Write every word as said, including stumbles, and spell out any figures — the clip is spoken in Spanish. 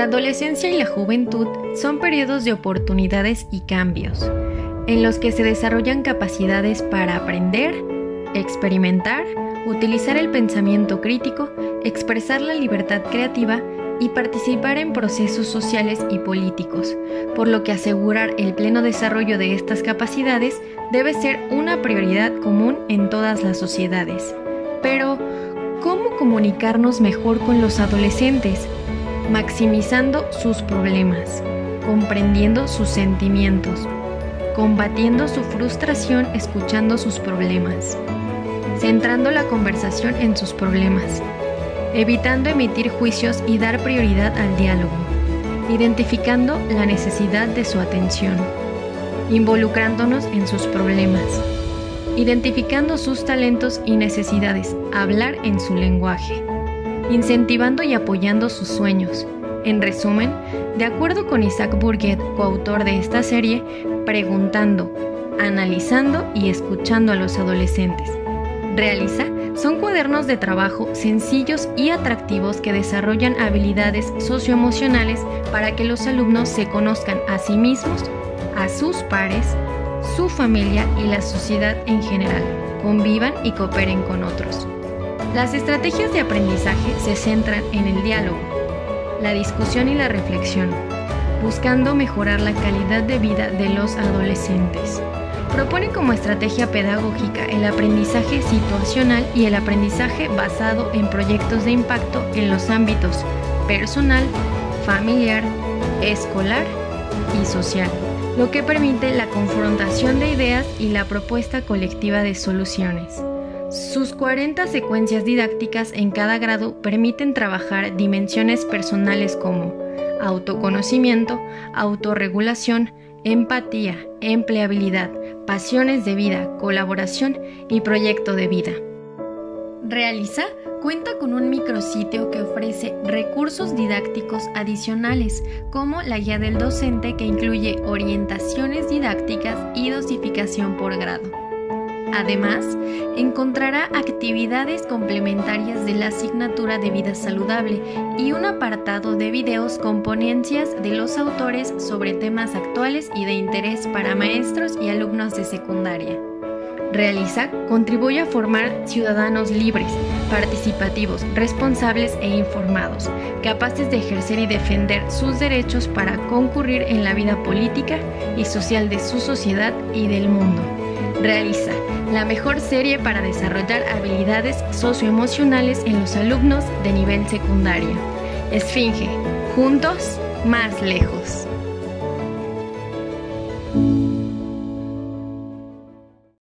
adolescencia y la juventud son periodos de oportunidades y cambios, en los que se desarrollan capacidades para aprender, experimentar, utilizar el pensamiento crítico, expresar la libertad creativa y participar en procesos sociales y políticos, por lo que asegurar el pleno desarrollo de estas capacidades debe ser una prioridad común en todas las sociedades. Pero, ¿cómo comunicarnos mejor con los adolescentes? Maximizando sus problemas, comprendiendo sus sentimientos, combatiendo su frustración escuchando sus problemas, centrando la conversación en sus problemas, evitando emitir juicios y dar prioridad al diálogo, identificando la necesidad de su atención, involucrándonos en sus problemas, identificando sus talentos y necesidades, hablar en su lenguaje, incentivando y apoyando sus sueños. En resumen, de acuerdo con Isaac Burguet, coautor de esta serie, preguntando, analizando y escuchando a los adolescentes. Realiza son cuadernos de trabajo sencillos y atractivos que desarrollan habilidades socioemocionales para que los alumnos se conozcan a sí mismos, a sus pares, su familia y la sociedad en general, convivan y cooperen con otros. Las estrategias de aprendizaje se centran en el diálogo, la discusión y la reflexión, buscando mejorar la calidad de vida de los adolescentes. Propone como estrategia pedagógica el aprendizaje situacional y el aprendizaje basado en proyectos de impacto en los ámbitos personal, familiar, escolar y social, lo que permite la confrontación de ideas y la propuesta colectiva de soluciones. Sus cuarenta secuencias didácticas en cada grado permiten trabajar dimensiones personales como autoconocimiento, autorregulación, empatía, empleabilidad, pasiones de vida, colaboración y proyecto de vida. Realiza cuenta con un micrositio que ofrece recursos didácticos adicionales, como la guía del docente que incluye orientaciones didácticas y dosificación por grado. Además, encontrará actividades complementarias de la asignatura de vida saludable y un apartado de videos con ponencias de los autores sobre temas actuales y de interés para maestros y alumnos de secundaria. Realiza contribuye a formar ciudadanos libres, participativos, responsables e informados, capaces de ejercer y defender sus derechos para concurrir en la vida política y social de su sociedad y del mundo. Realiza la mejor serie para desarrollar habilidades socioemocionales en los alumnos de nivel secundario. Esfinge, juntos, más lejos.